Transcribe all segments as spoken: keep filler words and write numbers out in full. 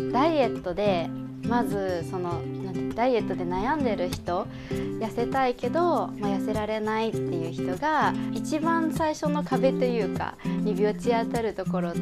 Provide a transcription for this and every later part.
ダイエットでまずそのなんてダイエットで悩んでる人、痩せたいけど、まあ、痩せられないっていう人が一番最初の壁というかにぶち当たるところって、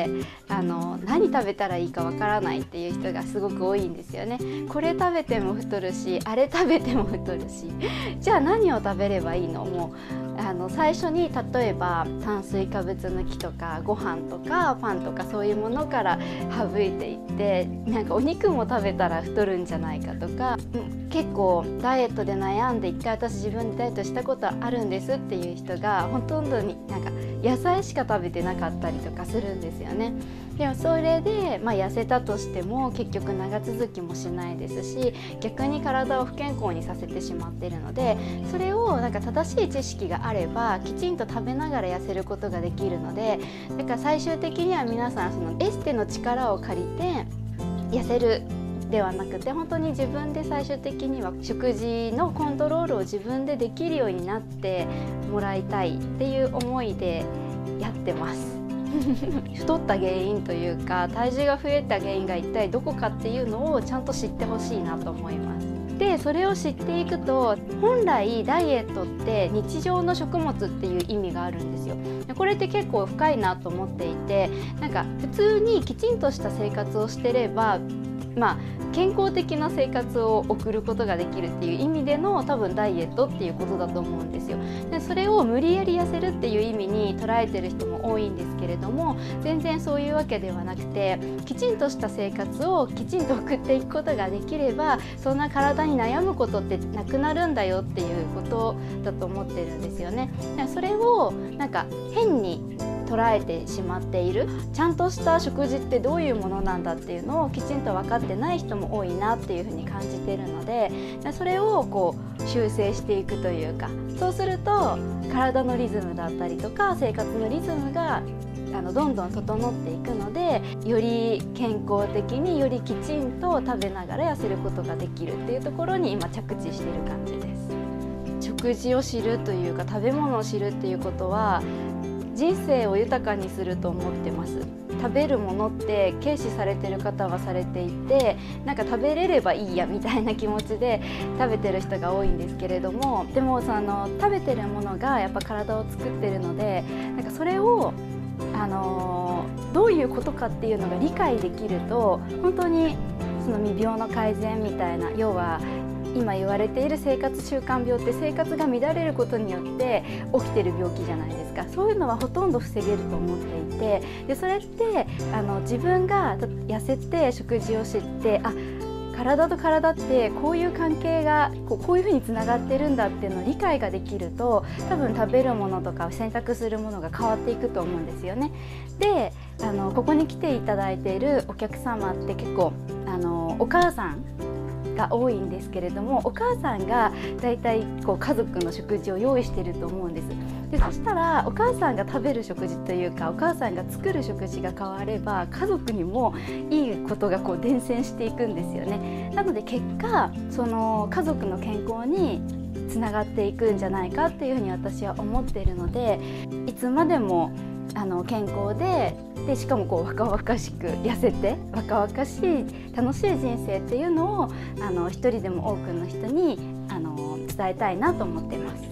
あの何食べたらいいかわからないっていう人がすごく多いんですよね。これ食べても太るし、あれ食べても太るし、じゃあ何を食べればいいの？もうあの最初に例えば炭水化物抜きとかご飯とかパンとかそういうものから省いていって、なんかお肉も食べたら太るんじゃないかとか、結構ダイエットで悩んで一回私自分でダイエットしたことあるんですっていう人がほとんどになんか野菜しか食べてなかったりとかするんですよね。でもそれで、まあ、痩せたとしても結局長続きもしないですし、逆に体を不健康にさせてしまっているので、それをなんか正しい知識があればきちんと食べながら痩せることができるので、だから最終的には皆さんそのエステの力を借りて痩せるではなくて、本当に自分で最終的には食事のコントロールを自分でできるようになってもらいたいっていう思いでやってます太った原因というか体重が増えた原因が一体どこかっていうのをちゃんと知ってほしいなと思います。でそれを知っていくと、本来ダイエットって日常の食物っていう意味があるんですよ。これって結構深いなと思っていて、なんか普通にきちんとした生活をしてれば、まあ、健康的な生活を送ることができるっていう意味での多分ダイエットっていうことだと思うんですよ。でそれを無理やり痩せるっていう意味に捉えてる人も多いんですけれども、全然そういうわけではなくて、きちんとした生活をきちんと送っていくことができれば、そんな体に悩むことってなくなるんだよっていうことだと思ってるんですよね。でそれをなんか変に捉えてしまっている、ちゃんとした食事ってどういうものなんだっていうのをきちんと分かってない人も多いなっていうふうに感じているので、それをこう修正していくというか、そうすると体のリズムだったりとか生活のリズムがあのどんどん整っていくので、より健康的によりきちんと食べながら痩せることができるっていうところに今着地している感じです。食事を知るというか食べ物を知るっていうことは人生を豊かにすると思ってます。食べるものって軽視されてる方はされていて、なんか食べれればいいやみたいな気持ちで食べてる人が多いんですけれども、でもその食べてるものがやっぱ体を作ってるので、なんかそれをあのー、どういうことかっていうのが理解できると、本当にその未病の改善みたいな、要は今言われている生活習慣病って生活が乱れることによって起きてる病気じゃないですか。そういうのはほとんど防げると思っていて、でそれってあの自分が痩せて食事を知って、あ、体と体ってこういう関係がこうこういうふうにつながってるんだっていうのを理解ができると、多分食べるものとか選択するものが変わっていくと思うんですよね。であのここに来ていただいているお客様って結構あのお母さんが多いんですけれども、お母さんがだいたいこう家族の食事を用意していると思うんです。でそしたらお母さんが食べる食事というか、お母さんが作る食事が変われば家族にもいいことがこう伝染していくんですよね。なので結果その家族の健康につながっていくんじゃないかっていうふうに私は思っているので、いつまでもあの健康ででしかもこう若々しく痩せて若々しい楽しい人生っていうのをあの一人でも多くの人にあの伝えたいなと思ってます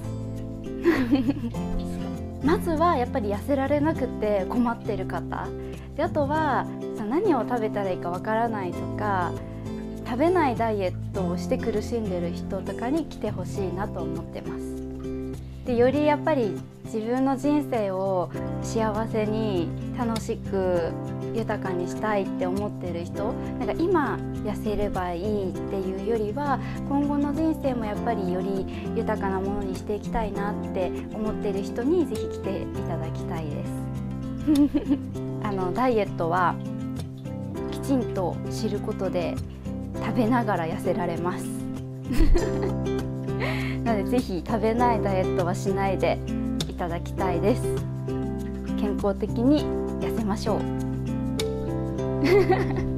まずはやっぱり痩せられなくて困ってる方で、あとは何を食べたらいいかわからないとか、食べないダイエットをして苦しんでる人とかに来てほしいなと思ってます。でよりやっぱり自分の人生を幸せに楽しく豊かにしたいって思ってる人、なんか今痩せればいいっていうよりは、今後の人生もやっぱりより豊かなものにしていきたいなって思ってる人にぜひ来ていただきたいですあのダイエットはきちんと知ることで食べながら痩せられますなのでぜひ食べないダイエットはしないでいただきたいです。健康的に痩せましょう